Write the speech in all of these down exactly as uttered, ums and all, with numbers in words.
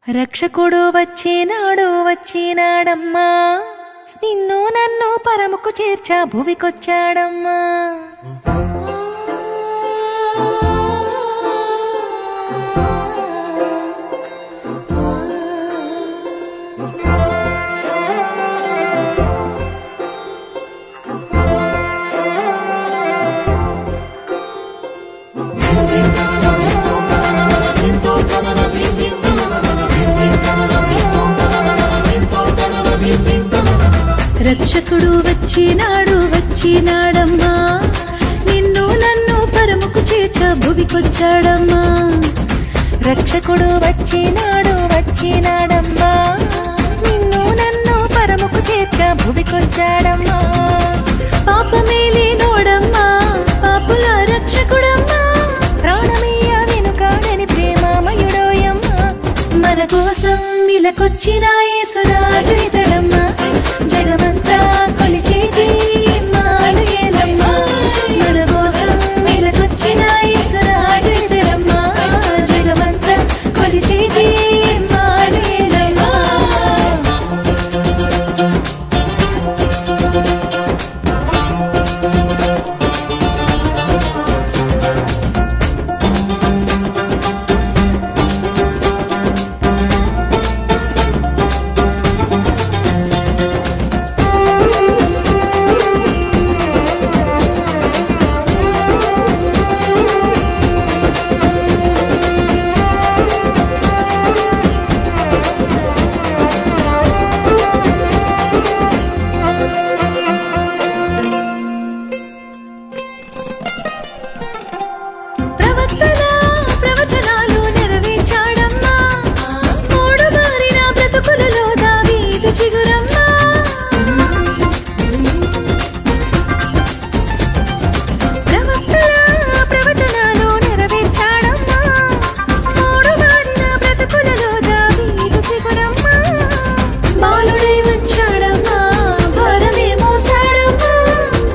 రక్షకుడు వచ్చినాడు వచ్చినాడమ్మా, నిన్ను నన్ను పరముకు చేర్చా భువికొచ్చాడమ్మా. రక్షకుడు వచ్చినాడు వచ్చినాడమ్మా, నిన్ను నన్ను పరముకు చేర్చా భువికొచ్చాడమ్మా. రక్షకుడు వచ్చినాడు వచ్చినాడమ్మా, నిన్ను నన్ను పరముకు చేర్చా భువికొచ్చాడమ్మా. పాపమేలే నోడమ్మా, పాపుల రక్షకుడమ్మా, ప్రాణమీయ వెనుకాడని ప్రేమామయుడోయమ్మా. మన కోసం ఇలకొచ్చిన యేసురాజు ఇతడమ్మా, జగమంతా కొలిచేటి ఇమ్మానుయేలమ్మా. మన కోసం ఇలకొచ్చిన యేసురాజు ఇతడమ్మా, జగమంతా కొలిచేటి ఇమ్మానుయేలమ్మా.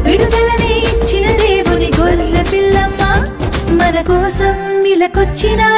మన కోసం ఇలకొచ్చిన